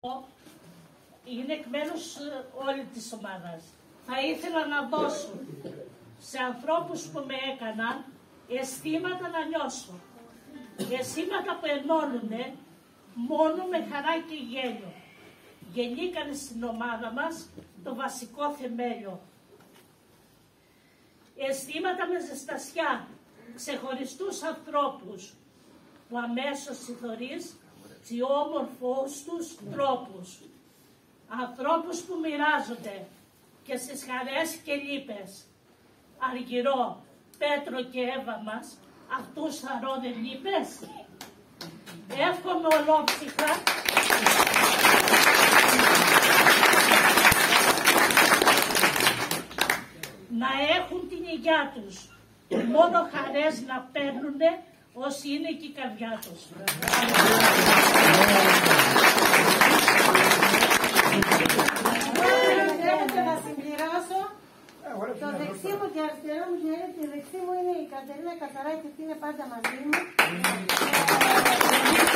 Είναι εκ μέρους όλη της ομάδας. Θα ήθελα να δώσω σε ανθρώπους που με έκαναν αισθήματα να νιώσω. Αισθήματα που ενώνουνε μόνο με χαρά και γέλιο. Γεννήκανε στην ομάδα μας το βασικό θεμέλιο. Αισθήματα με ζεστασιά, ξεχωριστούς ανθρώπους που αμέσως συγχωρείς και όμορφους τους τρόπους. Ανθρώπους που μοιράζονται και στις χαρές και λύπες. Αργυρό, Πέτρο και Εύα μας, αυτούς χαρώ δεν λείπες. Εύχομαι ολόψυχα να έχουν την υγειά τους. Μόνο χαρές να παίρνουνε όσοι είναι και η καρδιά τους. Να συμπληρώσω το δεξί μου και αριστερό μου χέρι. Τη δεξί μου είναι η Κατερίνα Καθαράκη, που είναι πάντα μαζί μου.